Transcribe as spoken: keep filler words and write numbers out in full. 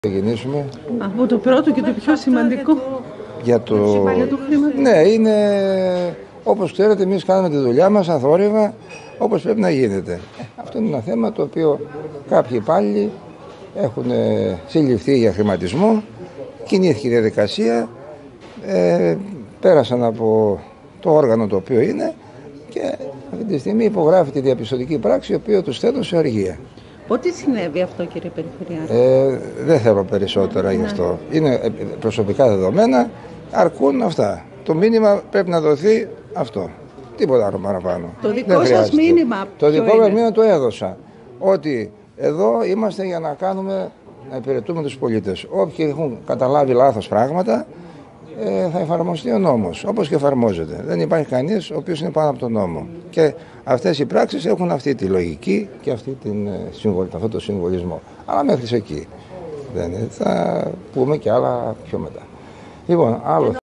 Ξεκινήσουμε. Από το πρώτο και το πιο σημαντικό. Για το, για το χρήμα. Ναι, είναι όπως ξέρετε, εμείς κάνουμε τη δουλειά μας αθόρυβα, όπως πρέπει να γίνεται. Αυτό είναι ένα θέμα το οποίο κάποιοι υπάλληλοι έχουν συλληφθεί για χρηματισμό, κινήθηκε η διαδικασία, ε, πέρασαν από το όργανο το οποίο είναι και αυτή τη στιγμή υπογράφει τη διαπιστωτική πράξη, η οποία τους θέτουν σε οργία. Πότε συνέβη αυτό, κύριε Περιφερειάρχη? Ε, δεν θέλω περισσότερα ναι. γι' αυτό. Είναι προσωπικά δεδομένα, αρκούν αυτά. Το μήνυμα πρέπει να δοθεί αυτό. Τίποτα άλλο παραπάνω. Το δικό σας μήνυμα. Το δικό μας μήνυμα το έδωσα. Ότι εδώ είμαστε για να κάνουμε, να υπηρετούμε τους πολίτες. Όποιοι έχουν καταλάβει λάθος πράγματα, ε, θα εφαρμοστεί ο νόμος, όπως και εφαρμόζεται. Δεν υπάρχει κανείς ο οποίος είναι πάνω από τον νόμο. Και αυτές οι πράξεις έχουν αυτή τη λογική και αυτή την, αυτό το συμβολισμό. Αλλά μέχρι εκεί. Δεν είναι. Θα πούμε και άλλα πιο μετά. Λοιπόν, άλλο.